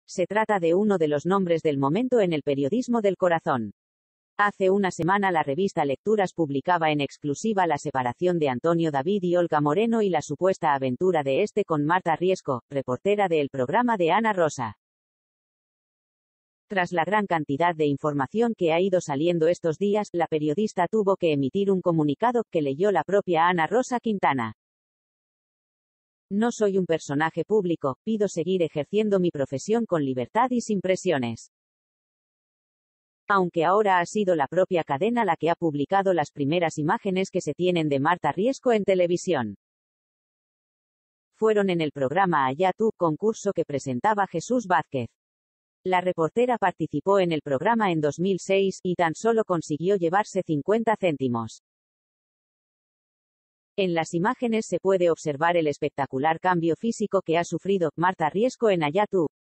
Se trata de uno de los nombres del momento en el periodismo del corazón. Hace una semana la revista Lecturas publicaba en exclusiva la separación de Antonio David y Olga Moreno y la supuesta aventura de este con Marta Riesco, reportera del programa de Ana Rosa. Tras la gran cantidad de información que ha ido saliendo estos días, la periodista tuvo que emitir un comunicado, que leyó la propia Ana Rosa Quintana. No soy un personaje público, pido seguir ejerciendo mi profesión con libertad y sin presiones. Aunque ahora ha sido la propia cadena la que ha publicado las primeras imágenes que se tienen de Marta Riesco en televisión. Fueron en el programa Allá tú, concurso que presentaba Jesús Vázquez. La reportera participó en el programa en 2006, y tan solo consiguió llevarse 50 céntimos. En las imágenes se puede observar el espectacular cambio físico que ha sufrido Marta Riesco en Allá tú.